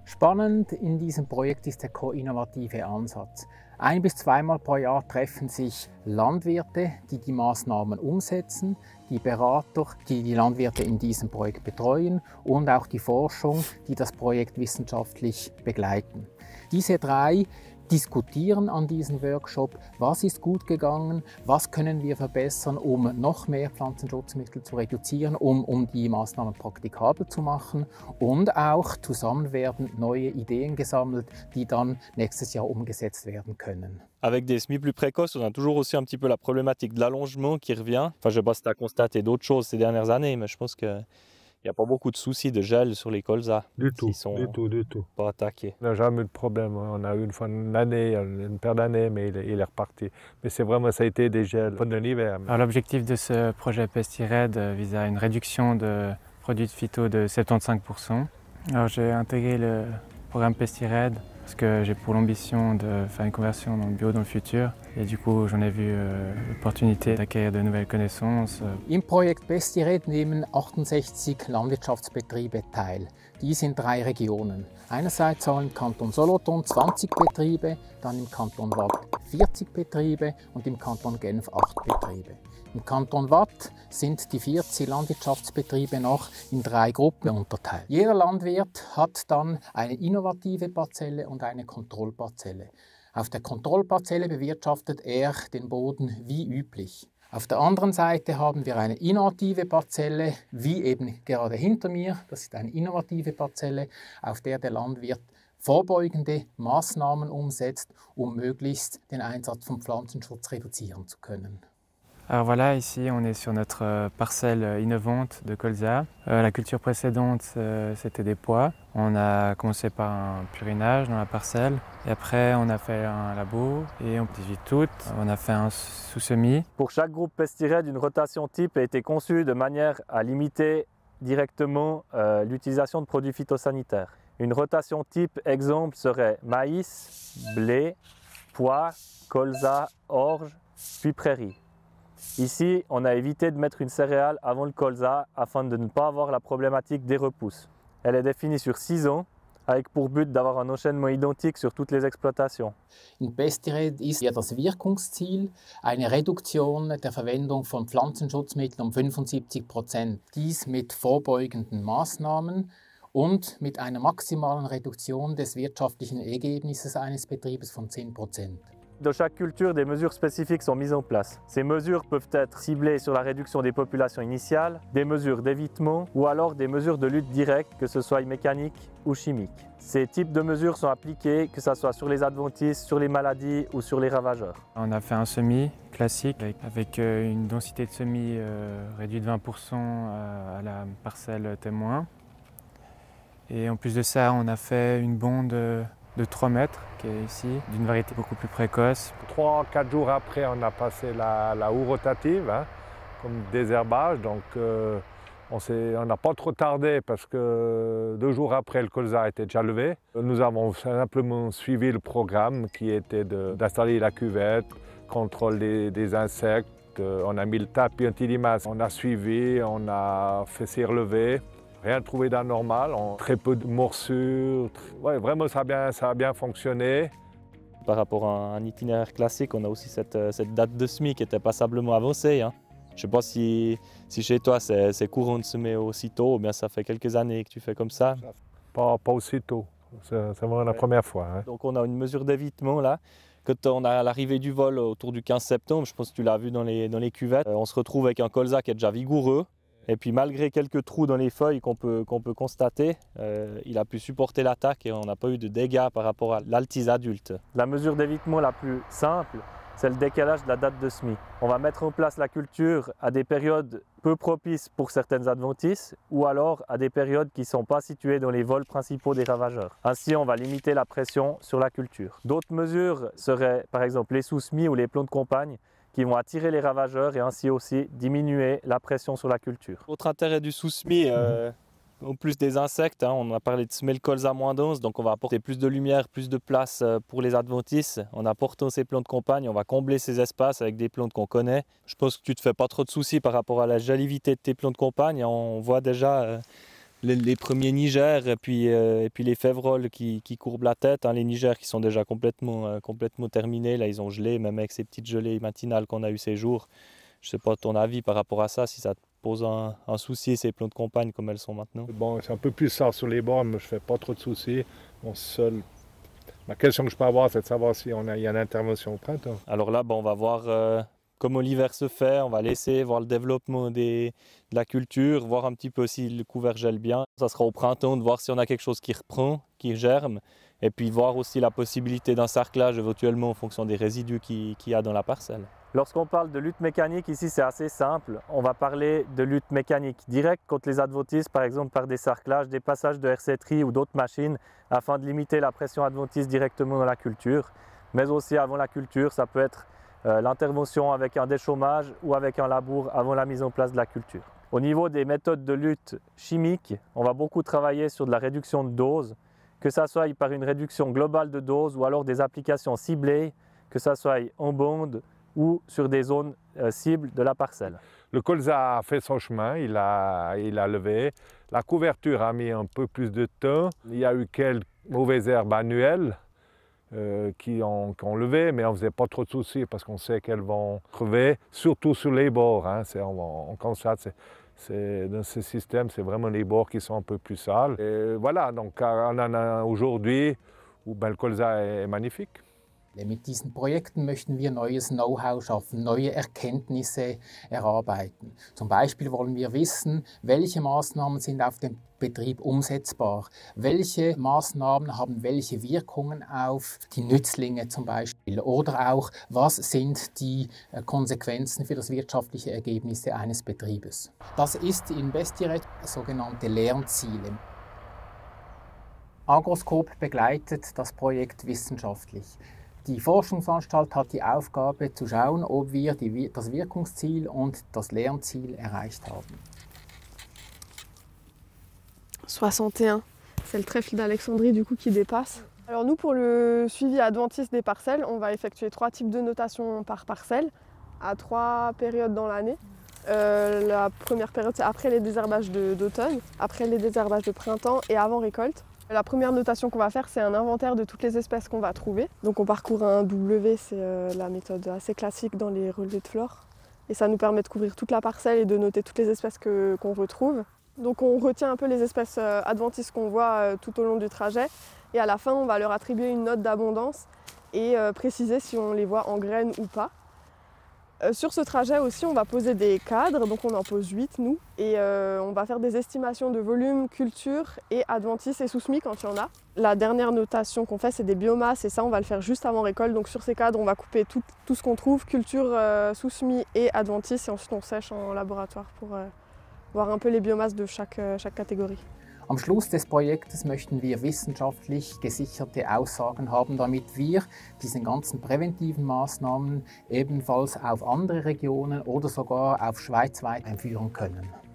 Spannend in diesem Projekt ist der ko-innovative Ansatz. Ein- bis zweimal pro Jahr treffen sich Landwirte, die die Maßnahmen umsetzen, die Berater, die die Landwirte in diesem Projekt betreuen und auch die Forschung, die das Projekt wissenschaftlich begleiten. Diese drei diskutieren an diesem Workshop, was ist gut gegangen, was können wir verbessern, um noch mehr Pflanzenschutzmittel zu reduzieren, um die Maßnahmen praktikabel zu machen, und auch zusammen werden neue Ideen gesammelt, die dann nächstes Jahr umgesetzt werden können. Avec des semis plus précoces, on a toujours aussi un petit peu la problématique de l'allongement qui revient. Enfin, je ne sais pas si tu as constaté d'autres choses ces dernières années, mais je pense qu'il n'y a pas beaucoup de soucis de gel sur les colzas. Du tout, du tout. Pas attaqués. On n'a jamais eu de problème. On a eu une fois une année, une paire d'années, mais il est reparti. Mais c'est vraiment, ça a été des gels pendant l'hiver. L'objectif de ce projet PestiRed vise à une réduction de produits phyto de 75%. Alors, j'ai intégré le programme PestiRed parce que j'ai pour l'ambition de faire une conversion dans le bio dans le futur. Et du coup, j'en ai vu l'opportunité d'acquérir de nouvelles connaissances. Im Projekt PestiRed nehmen 68 Landwirtschaftsbetriebe teil. Dies in 3 Regionen. Einerseits sollen im Kanton Solothurn 20 Betriebe, dann im Kanton Waadt 40 Betriebe und im Kanton Genf 8 Betriebe. Im Kanton Waadt sind die 40 Landwirtschaftsbetriebe noch in 3 Gruppen unterteilt. Jeder Landwirt hat dann eine innovative Parzelle und eine Kontrollparzelle. Auf der Kontrollparzelle bewirtschaftet er den Boden wie üblich. Auf der anderen Seite haben wir eine innovative Parzelle, wie eben gerade hinter mir. Das ist eine innovative Parzelle, auf der der Landwirt vorbeugende Maßnahmen umsetzt, um möglichst den Einsatz von Pflanzenschutz reduzieren zu können. Alors voilà, ici on est sur notre parcelle innovante de colza. La culture précédente c'était des pois. On a commencé par un purinage dans la parcelle et après on a fait un labo et on 18 août on a fait un sous-semis. Pour chaque groupe PestiRed, une rotation type a été conçue de manière à limiter directement l'utilisation de produits phytosanitaires. Une rotation type exemple serait maïs, blé, pois, colza, orge, puis prairie. Ici, on a évité de mettre une céréale avant le colza afin de ne pas avoir la problématique des repousses. Elle est définie sur 6 ans avec pour but d'avoir un enchaînement identique sur toutes les exploitations. In PestiRed ist ja das Wirkungsziel eine Reduktion der Verwendung von Pflanzenschutzmitteln um 75%. Dies mit vorbeugenden Maßnahmen und mit einer maximalen Reduktion des wirtschaftlichen Ergebnisses eines Betriebes von 10%. Dans chaque culture, des mesures spécifiques sont mises en place. Ces mesures peuvent être ciblées sur la réduction des populations initiales, des mesures d'évitement ou alors des mesures de lutte directe, que ce soit mécanique ou chimique. Ces types de mesures sont appliquées, que ce soit sur les adventices, sur les maladies ou sur les ravageurs. On a fait un semis classique avec une densité de semis réduite de 20% à la parcelle témoin. Et en plus de ça, on a fait une bonde de 3 mètres qui est ici, d'une variété beaucoup plus précoce. 3-4 jours après, on a passé la houe rotative, comme désherbage. Donc on n'a pas trop tardé parce que 2 jours après, le colza était déjà levé. Nous avons simplement suivi le programme qui était d'installer la cuvette, contrôle des insectes. On a mis le tapis anti-limaces. On a suivi, on a fait ses relevés. Rien trouvé d'anormal, très peu de morsures. Ouais, vraiment, ça a bien fonctionné. Par rapport à un itinéraire classique, on a aussi cette date de semis qui était passablement avancée. Je ne sais pas si chez toi c'est courant de semer aussitôt ou bien ça fait quelques années que tu fais comme ça. Pas aussitôt, c'est vraiment la première fois. Donc on a une mesure d'évitement là. Quand on a l'arrivée du vol autour du 15 septembre, je pense que tu l'as vu dans les cuvettes, on se retrouve avec un colza qui est déjà vigoureux. Et puis malgré quelques trous dans les feuilles qu'on peut constater, il a pu supporter l'attaque et on n'a pas eu de dégâts par rapport à l'altise adulte. La mesure d'évitement la plus simple, c'est le décalage de la date de semis. On va mettre en place la culture à des périodes peu propices pour certaines adventices ou alors à des périodes qui ne sont pas situées dans les vols principaux des ravageurs. Ainsi, on va limiter la pression sur la culture. D'autres mesures seraient par exemple les sous-semis ou les plombs de campagne qui vont attirer les ravageurs et ainsi aussi diminuer la pression sur la culture. Autre intérêt du sous-semis, en plus des insectes, on a parlé de semer le colza moins dense, donc on va apporter plus de lumière, plus de place pour les adventices. En apportant ces plantes de campagne, on va combler ces espaces avec des plantes qu'on connaît. Je pense que tu ne te fais pas trop de soucis par rapport à la jalivité de tes plantes de campagne. On voit déjà les premiers nigères et puis les févroles qui courbent la tête. Hein, les nigères qui sont déjà complètement terminés. Là, ils ont gelé, même avec ces petites gelées matinales qu'on a eues ces jours. Je ne sais pas ton avis par rapport à ça, si ça te pose un souci, ces plants de campagne comme elles sont maintenant. Bon, c'est un peu plus ça sur les bords, mais je ne fais pas trop de soucis. Ma question que je peux avoir, c'est de savoir s'il y a une intervention au printemps. Alors là, on va voir comment l'hiver se fait, on va laisser voir le développement de la culture, voir un petit peu si le couvert gèle bien. Ça sera au printemps de voir si on a quelque chose qui reprend, qui germe, et puis voir aussi la possibilité d'un sarclage éventuellement en fonction des résidus qu'il y a dans la parcelle. Lorsqu'on parle de lutte mécanique, ici c'est assez simple. On va parler de lutte mécanique directe contre les adventices, par exemple par des sarclages, des passages de hersetterie ou d'autres machines, afin de limiter la pression adventice directement dans la culture. Mais aussi avant la culture, ça peut être l'intervention avec un déchômage ou avec un labour avant la mise en place de la culture. Au niveau des méthodes de lutte chimiques, on va beaucoup travailler sur de la réduction de dose, que ce soit par une réduction globale de dose ou alors des applications ciblées, que ce soit en bande ou sur des zones cibles de la parcelle. Le colza a fait son chemin, il a levé. La couverture a mis un peu plus de temps. Il y a eu quelques mauvaises herbes annuelles qui ont levé, mais on ne faisait pas trop de soucis parce qu'on sait qu'elles vont crever, surtout sur les bords. Hein. On constate, dans ce système, c'est vraiment les bords qui sont un peu plus sales. Et voilà, donc on en a aujourd'hui où le colza est magnifique. Mit diesen Projekten möchten wir neues Know-how schaffen, neue Erkenntnisse erarbeiten. Zum Beispiel wollen wir wissen, welche Maßnahmen sind auf dem Betrieb umsetzbar, welche Maßnahmen haben welche Wirkungen auf die Nützlinge zum Beispiel oder auch, was sind die Konsequenzen für das wirtschaftliche Ergebnis eines Betriebes. Das ist in Bestired sogenannte Lernziele. Agroscope begleitet das Projekt wissenschaftlich. Die Forschungsanstalt hat die Aufgabe zu schauen, ob wir das Wirkungsziel und das Lernziel erreicht haben. 61, c'est le trèfle d'Alexandrie du coup qui dépasse. Alors nous pour le suivi adventiste des parcelles, on va effectuer 3 types de notation par parcelle, à 3 périodes dans l'année. La première période c'est après les désherbages d'automne, après les désherbages de printemps et avant récolte. La première notation qu'on va faire, c'est un inventaire de toutes les espèces qu'on va trouver. Donc on parcourt un W, c'est la méthode assez classique dans les relevés de flore. Et ça nous permet de couvrir toute la parcelle et de noter toutes les espèces qu'on retrouve. Donc on retient un peu les espèces adventices qu'on voit tout au long du trajet. Et à la fin, on va leur attribuer une note d'abondance et préciser si on les voit en graines ou pas. Sur ce trajet aussi, on va poser des cadres, donc on en pose 8 nous, et on va faire des estimations de volume, culture et adventices et sous-semis quand il y en a. La dernière notation qu'on fait, c'est des biomasses et ça, on va le faire juste avant récolte. Donc sur ces cadres, on va couper tout ce qu'on trouve, culture, sous-semis et adventices, et ensuite on sèche en laboratoire pour voir un peu les biomasses de chaque catégorie. Am Schluss des Projektes möchten wir wissenschaftlich gesicherte Aussagen haben, damit wir diese ganzen präventiven Maßnahmen ebenfalls auf andere Regionen oder sogar auf schweizweit einführen können.